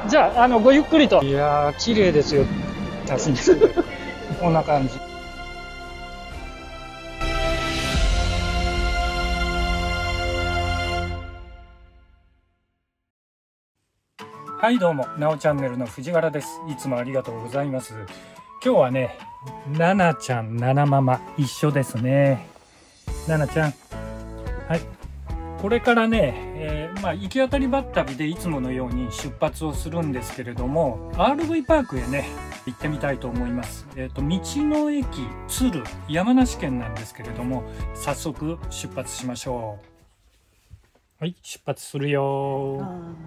じゃあ、ごゆっくりと。いやー、綺麗ですよ。写真。こんな感じ。はいどうも、なおチャンネルの藤原です。いつもありがとうございます。今日はね、ななちゃん、ななママ一緒ですね。ななちゃん。はい。これからね、行き当たりばったりでいつものように出発をするんですけれども、RV パークへね、行ってみたいと思います。道の駅鶴、山梨県なんですけれども、早速出発しましょう。はい、出発するよ。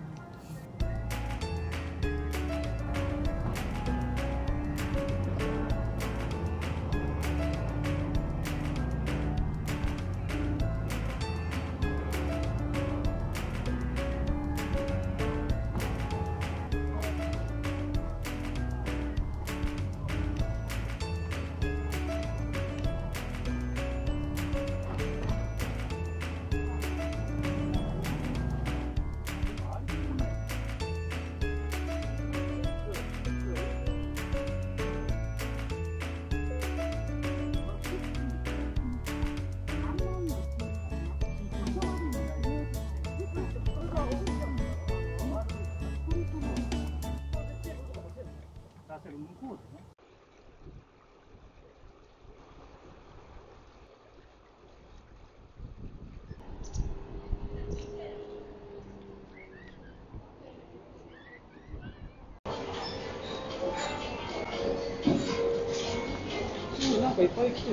なんかいっぱい来てる。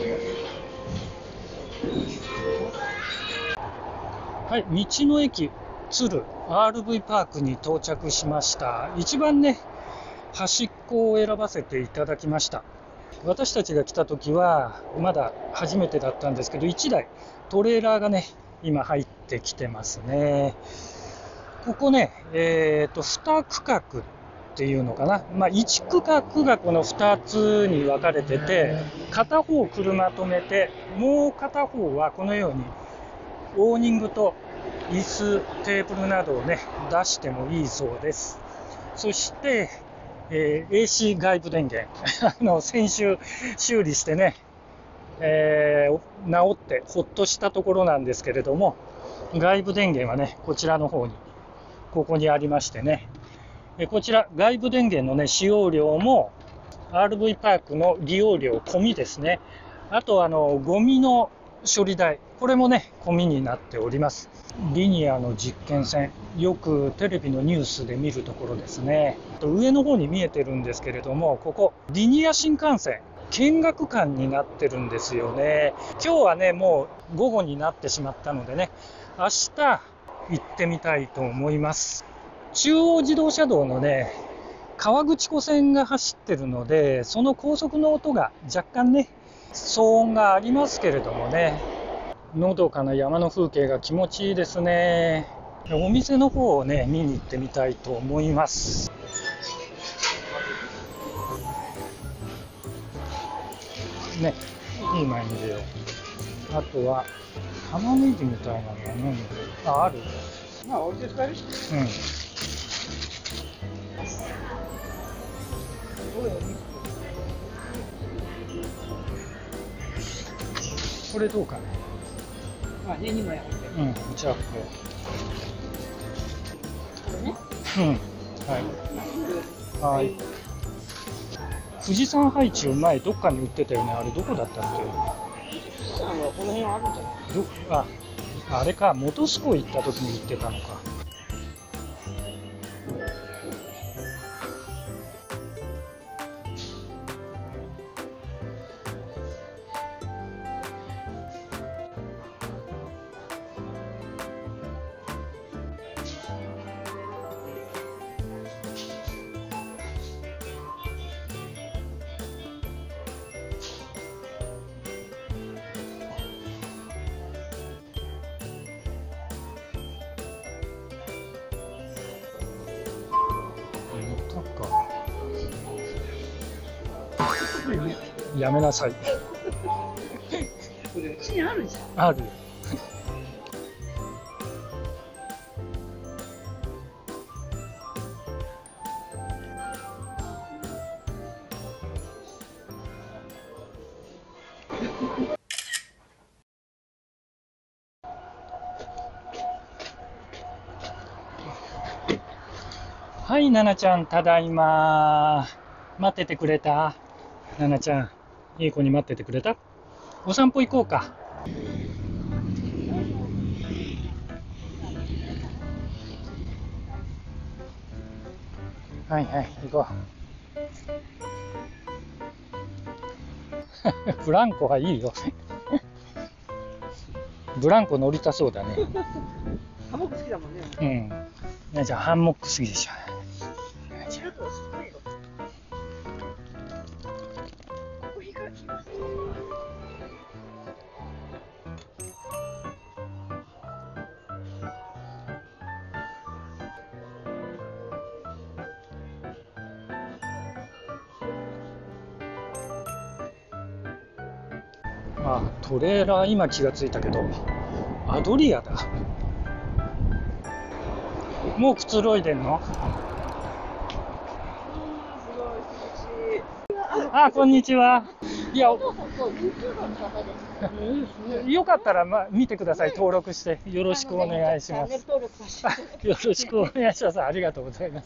はい、道の駅鶴 RV パークに到着しました。一番ね、端っこを選ばせていただきました。私たちが来た時はまだ初めてだったんですけど、1台トレーラーがね、今入ってきてますね。ここね、2区画っていうのかな、1区画がこの2つに分かれてて、片方車止めて、もう片方はこのようにオーニングと椅子、テーブルなどをね、出してもいいそうです。そして、AC 外部電源先週修理してね、直ってほっとしたところなんですけれども、外部電源はね、こちらの方に、ここにありましてね、こちら外部電源のね、使用料も RV パークの利用料込みですね。あとゴミの処理代、これもね、込みになっております。リニアの実験線、よくテレビのニュースで見るところですね。上の方に見えてるんですけれども、ここリニア新幹線見学館になってるんですよね。今日はね、もう午後になってしまったのでね、明日行ってみたいと思います。中央自動車道のね、川口湖線が走ってるので、その高速の音が若干ね、騒音がありますけれどもね、のどかな山の風景が気持ちいいですね。お店の方をね、見に行ってみたいと思います。ね、いい前に出よう。あとは玉ねぎみたいなのがね、ある。うん。これどうかね。うん、じゃあこれ。うん、はい。はい。富士山ハイチュウ前どっかに売ってたよね。あれどこだったっけ？この辺はあるんじゃない？あれか、本栖湖行った時に売ってたのか。やめなさい。これうちにあるじゃん。ある。 はい、ななちゃん、ただいま。待っててくれた？ななちゃん、いい子に待っててくれた？お散歩行こうか。はいはい、行こう。ブランコはいいよ。ブランコ乗りたそうだね。 ハンモック好きだもんね。 うん。じゃあハンモック好きでしょ。あ、トレーラー今気がついたけど、アドリアだ。もうくつろいでんの？あ、こんにちは。いや、よかったら、見てください。登録してよろしくお願いします。よろしくお願いします。ありがとうございます。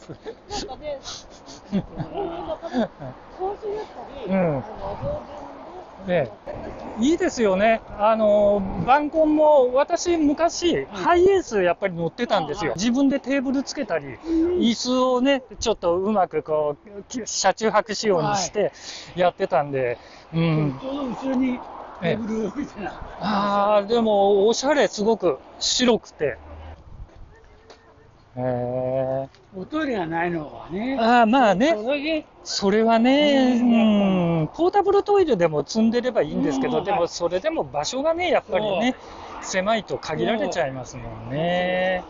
うん。ね、いいですよね。晩婚も私昔ハイエースやっぱり乗ってたんですよ。自分でテーブルつけたり、椅子をねちょっとうまくこう車中泊仕様にしてやってたんで、うん。 ちょうど後ろにテーブル置いてな。 ああ、でもおしゃれ、すごく白くて。 おトイレがないのはね。 ああ、まあね。それはね、ポータブルトイレでも積んでればいいんですけど、でもそれでも場所がね、やっぱりね、狭いと限られちゃいますもんね。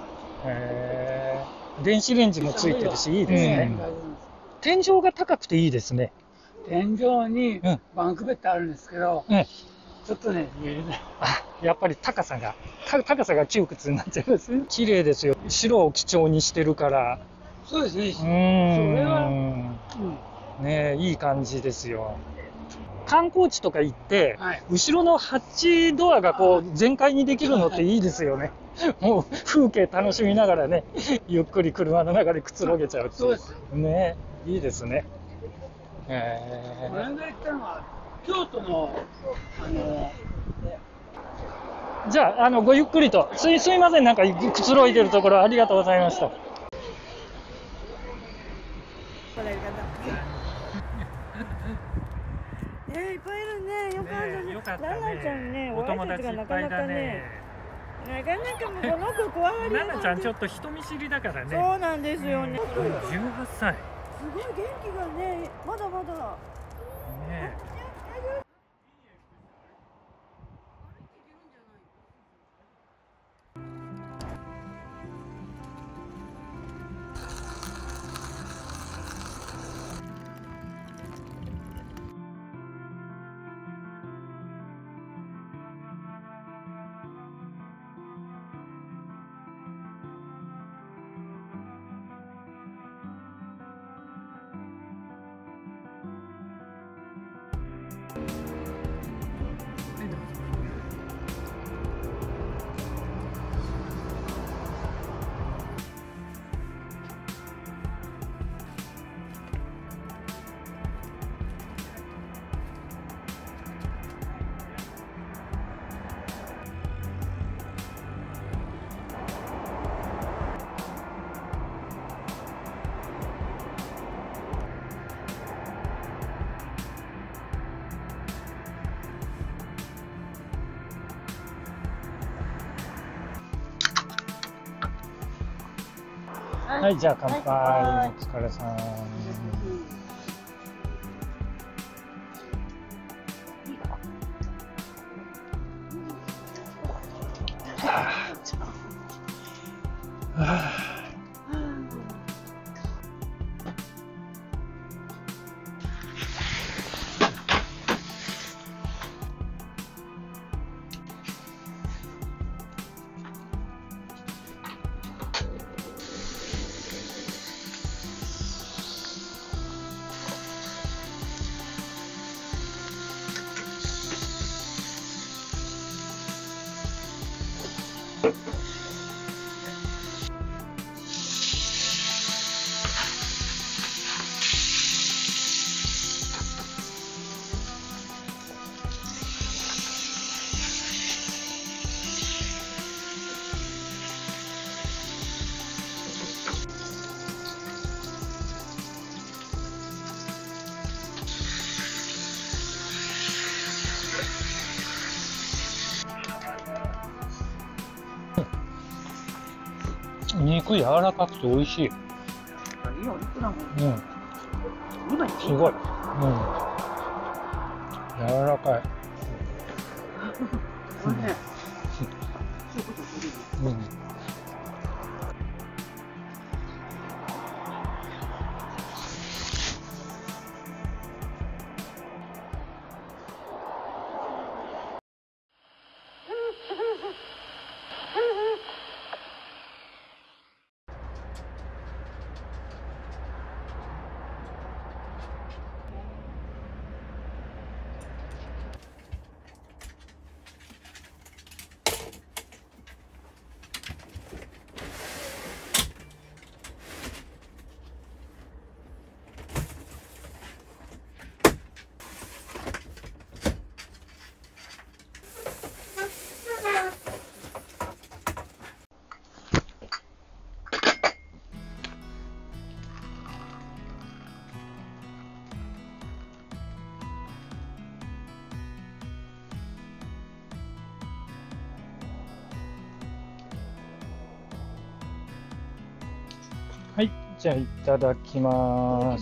電子レンジもついてるし、いいですね。天井が高くていいですね。 天井にバンクベッドあるんですけど、ちょっとね、見えない。 あ、やっぱり高さが窮屈になっちゃいます。綺麗ですよ。白を基調にしてるから。 そうですね。 それは、ね、いい感じですよ。観光地とか行って、後ろのハッチドアがこう全開にできるのっていいですよね。もう風景楽しみながらね、ゆっくり車の中でくつろげちゃうっていう。 そうです。 ね、いいですね。 この間行ったのは京都のじゃあ、ごゆっくりと。すいません、なんかくつろいでるところありがとうございました。 いっぱいいるね。よかったね。 よかったね。 ナナちゃんね、 お友達いっぱいだね。 なかなかもうこの子怖がり。 ナナちゃんちょっと人見知りだからね。 そうなんですよね。 18歳。 すごい元気がね、まだまだ。 ね。はい、じゃあ乾杯。お疲れさん。 肉柔らかくて美味しい。 いいお肉だもん。 すごい。柔らかい。 これね。 はい、じゃあいただきます。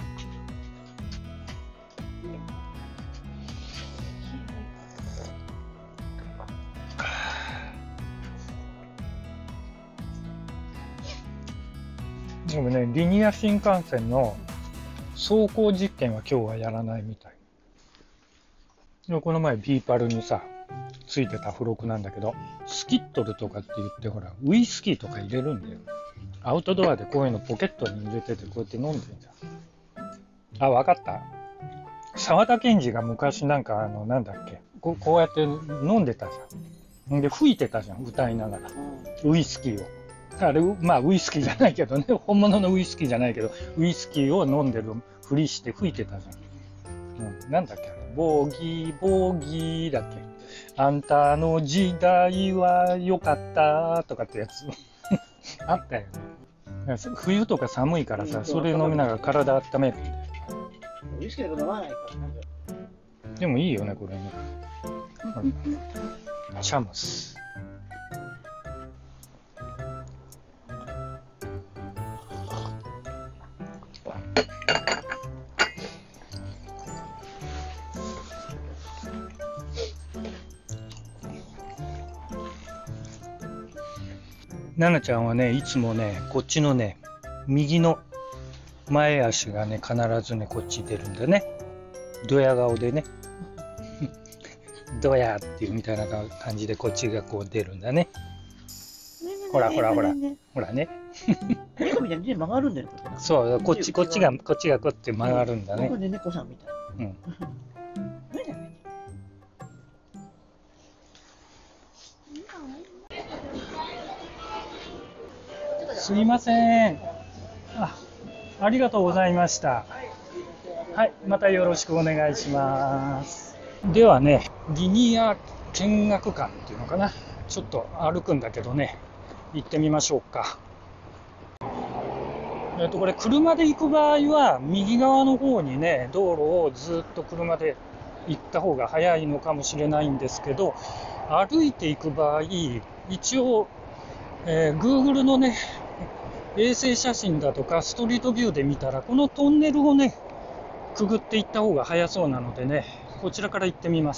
でもね、リニア新幹線の走行実験は今日はやらないみたい。この前ビーパルにさ、ついてた付録なんだけど、スキットルとかって言ってほら、ウイスキーとか入れるんだよ。アウトドアでこういうのポケットに入れててこうやって飲んでんじゃん。あ、わかった。沢田研二が昔なんかなんだっけ、こうやって飲んでたじゃん。で、吹いてたじゃん、歌いながら。ウイスキーを。あれ、まあウイスキーじゃないけどね、本物のウイスキーじゃないけど、ウイスキーを飲んでるふりして吹いてたじゃん。なんだっけ、あれ。ボーギー、ボーギーだっけ。あんたの時代は良かったとかってやつ。あったよね。冬とか寒いからさ、それ飲みながら体温めるんだよ。 ウイスキーで飲まないからね。 でもいいよね、これね。チャムス。ナナちゃんはね、いつもね、こっちのね、右の前足がね、必ずね、こっち出るんだね。ドヤ顔でね。ドヤっていうみたいな感じでこっちがこう出るんだね。ほらほらほら。ほらね。 猫みたいに曲がるんだよ。 そう、こっちがこうやって曲がるんだね。 これで猫さんみたい。 すいません。ありがとうございました。はい、またよろしくお願いします。ではね、リニア見学館っていうのかな。ちょっと歩くんだけどね、行ってみましょうか。これ車で行く場合は右側の方にね、道路をずっと車で行った方が早いのかもしれないんですけど、歩いていく場合、一応、Google のね、衛星写真だとかストリートビューで見たら、このトンネルをね、くぐっていった方が早そうなのでね、こちらから行ってみます。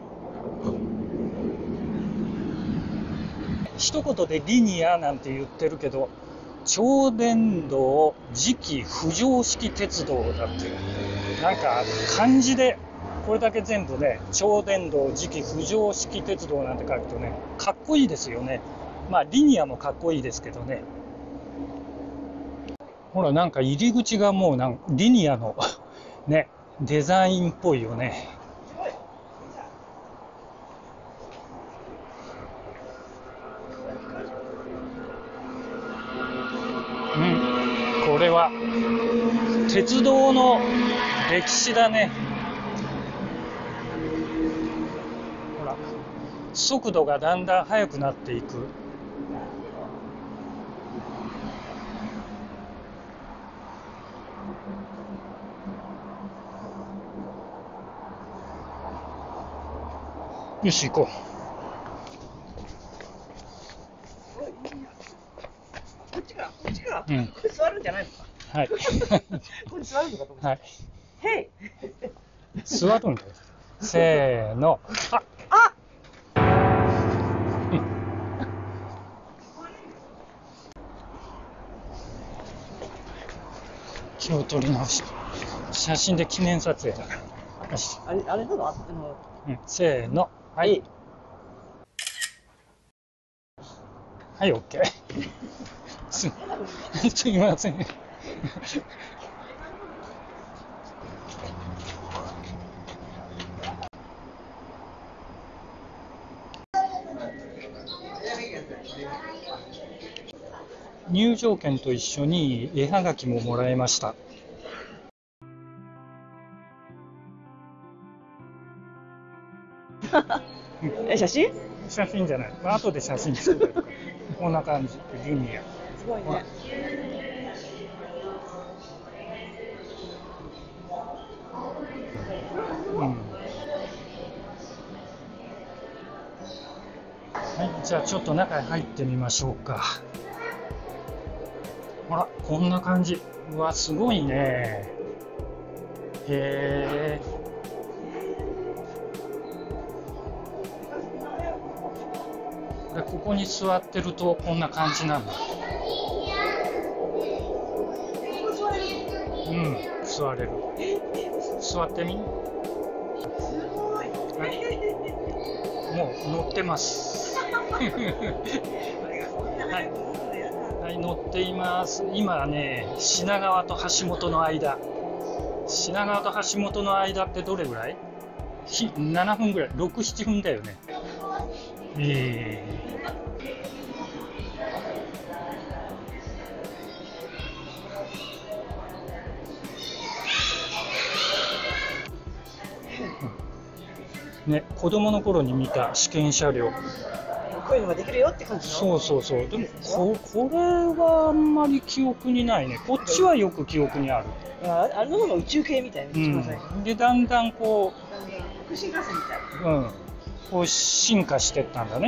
一言でリニアなんて言ってるけど、超電導磁気浮上式鉄道だって、なんか漢字でこれだけ全部ね、超電導磁気浮上式鉄道なんて書くとね、かっこいいですよね。まあリニアもかっこいいですけどね。ほら、なんか入り口がもうリニアのね、デザインっぽいよね。これは鉄道の歴史だね。ほら、速度がだんだん速くなっていく。よし、行こう。 これ座るんじゃないのか。 はい。 これ座るのかと思った。 はい。 へい。 座るんだよ。せーの。気を取り直して。写真で記念撮影だから。よし。 あれなのせーの。はい。はい、オッケー。すいません。入場券と一緒に絵はがきももらいました。 写真？ 写真じゃない。後で写真作るから。こんな感じ。リニア。 すごいね。 はい、じゃあちょっと中に入ってみましょうか。ほら、こんな感じ。うわ、すごいね。へえ。で、ここに座ってるとこんな感じなんだ。うん、座れる。座ってみ。はい、もう乗ってます。はい、はい、乗っています。今ね、品川と橋本の間。品川と橋本の間ってどれぐらい？7分ぐらい、6、7分だよね。ね、子供の頃に見た試験車両。 こういうのができるよって感じの。 そうそうそう。でもこれはあんまり記憶にないね。こっちはよく記憶にある。 あれの方が宇宙系みたいな。 でだんだんこう新幹線みたい。 こう進化してったんだね。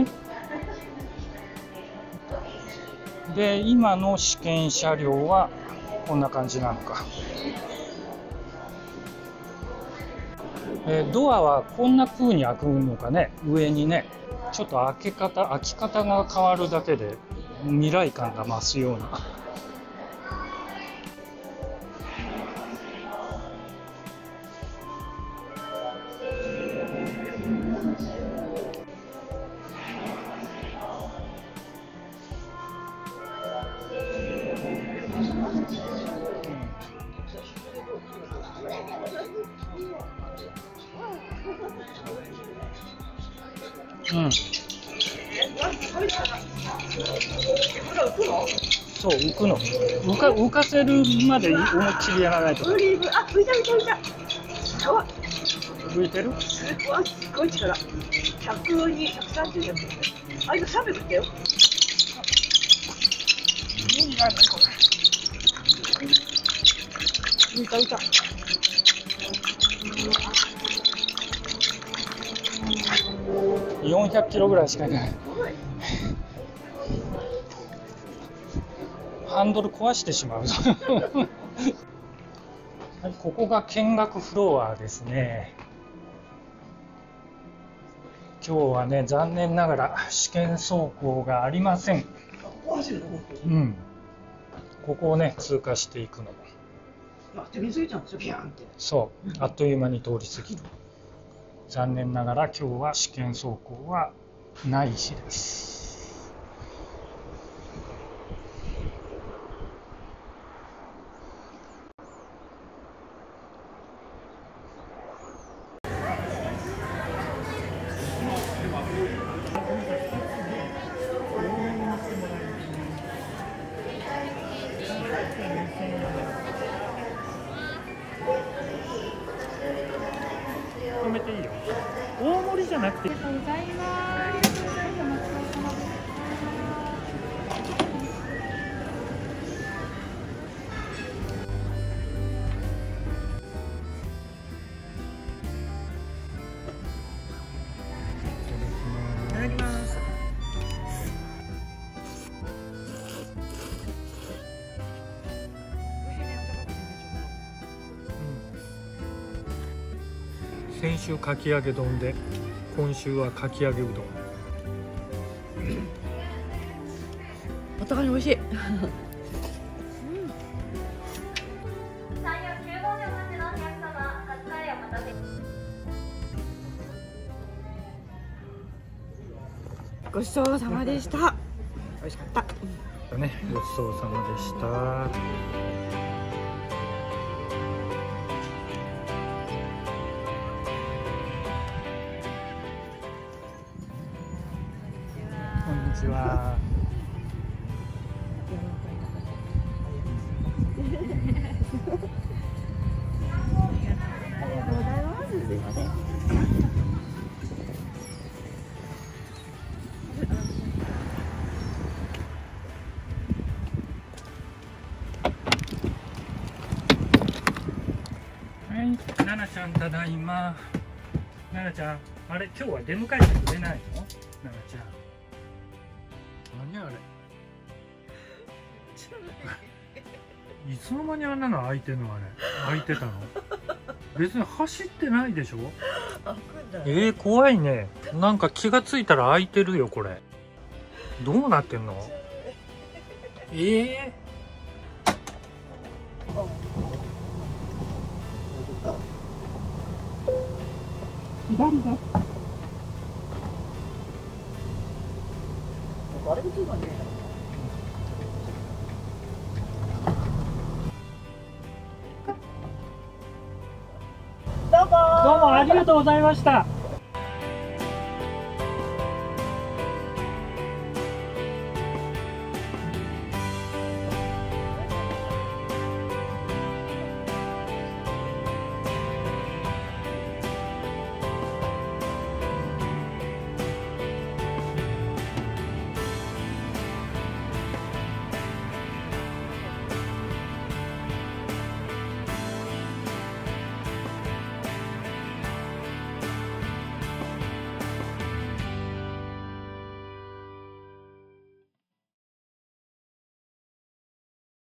で今の試験車両はこんな感じなのか。ドアはこんな風に開くのかね。上にね、ちょっと開き方が変わるだけで未来感が増すような。そう、浮くの。浮かせるまで思いっきりやらないと。 浮いた。 浮いてる？ すごい力。120、130やってる。あ、今300いったよ。浮いた。 400キロぐらいしかいない。ハンドル壊してしまう。はい、ここが見学フロアですね。今日はね、残念ながら試験走行がありません。ここをね、通過していくの。そう、あっという間に通り過ぎる。残念ながら今日は試験走行はない日です。止めていいよ。大盛りじゃなくて。ありがとうございます。いただきます。 先週かき揚げ丼で、今週はかき揚げうどん。 お互いに美味しい。ごちそうさまでした。美味しかった。 ね、ごちそうさまでした。こんにちは。奈々ちゃんただいま。奈々ちゃん、あれ今日は出迎えてくれないの？奈々ちゃん。何あれ。いつの間にあんなの開いてんのあれ。開いてたの？別に走ってないでしょ？怖いね。なんか気がついたら開いてるよこれ。どうなってんの？左です。あれですよね。どうもありがとうございました。